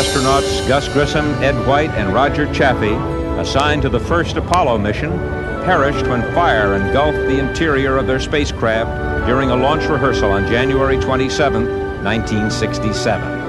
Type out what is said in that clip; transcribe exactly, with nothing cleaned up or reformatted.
Astronauts Gus Grissom, Ed White, and Roger Chaffee, assigned to the first Apollo mission, perished when fire engulfed the interior of their spacecraft during a launch rehearsal on January twenty-seventh, nineteen sixty-seven.